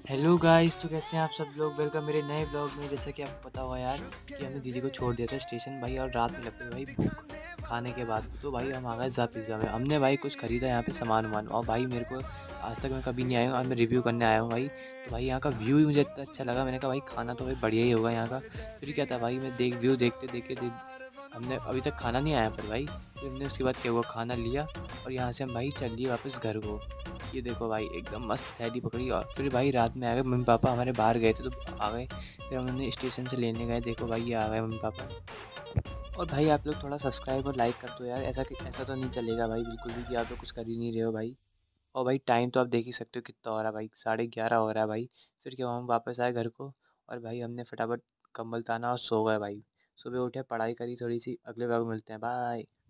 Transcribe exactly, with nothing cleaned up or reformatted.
Hello guys, तो कैसे हैं आप सब लोग। वेलकम मेरे नए ब्लॉग में। जैसा कि आपको पता हुआ यार कि हमने दीदी को छोड़ दिया था स्टेशन भाई, और रात में लग गई भाई भूख खाने के बाद। तो भाई हम आ गए ज़ा पिज़्ज़ा में। हमने भाई कुछ खरीदा यहाँ पे सामान वामान, और भाई मेरे को आज तक मैं कभी नहीं आया हूँ और मैं रिव्यू करने आया हूँ भाई। तो भाई यहाँ का व्यू ही मुझे इतना अच्छा लगा, मैंने कहा भाई खाना तो भाई बढ़िया ही होगा यहाँ का। फिर क्या था भाई, मैं देख व्यू देखते देखते दे, हमने अभी तक खाना नहीं आया पर भाई फिर हमने उसके बाद क्या हुआ, खाना लिया और यहाँ से हम भाई चल लिए वापस घर को। ये देखो भाई एकदम मस्त थैली पकड़ी, और फिर भाई रात में आ गए। मम्मी पापा हमारे बाहर गए थे तो आ गए, फिर हम उन्हें स्टेशन से लेने गए। देखो भाई ये आ गए मम्मी पापा। और भाई आप लोग थोड़ा सब्सक्राइब और लाइक कर दो यार, ऐसा कि ऐसा तो नहीं चलेगा भाई बिल्कुल भी कि आप लोग कुछ कर ही नहीं रहे हो भाई। और भाई टाइम तो आप देख ही सकते हो कितना हो रहा है भाई, साढ़े ग्यारह हो रहा है भाई। फिर क्या हुआ, हम वापस आए घर को और भाई हमने फटाफट कंबल ताना और सो गए भाई। सुबह उठे, पढ़ाई करी थोड़ी सी। अगले बार मिलते हैं, बाय।